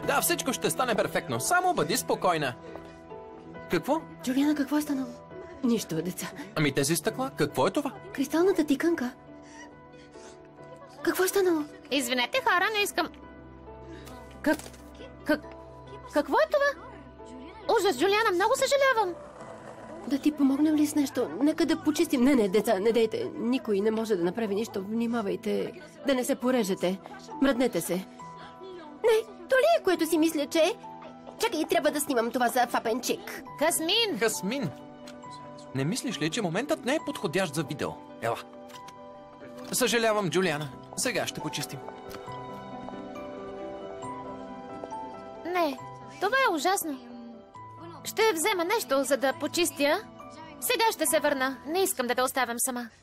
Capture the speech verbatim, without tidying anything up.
Да, всичко ще стане перфектно. Само бъди спокойна. Какво? Джулиана, какво е станало? Нищо, деца. Ами тези стъкла? Какво е това? Кристалната тиканка. Какво е станало? Извинете, хора, не искам... Как... Как... Какво е това? Ужас, Джулиана, много съжалявам. Да ти помогнем ли с нещо? Нека да почистим. Не, не, деца, не дейте. Никой не може да направи нищо. Внимавайте. Да не се порежете. Мръднете се. Не, то ли е, което си мисля, че е? Чакай, трябва да снимам това за Фапенчик. Касмин! Касмин! Не мислиш ли, че моментът не е подходящ за видео? Ела. Съжалявам, Джулиана. Сега ще почистим. Не, това е ужасно. Ще взема нещо, за да почистя. Сега ще се върна. Не искам да те оставям сама.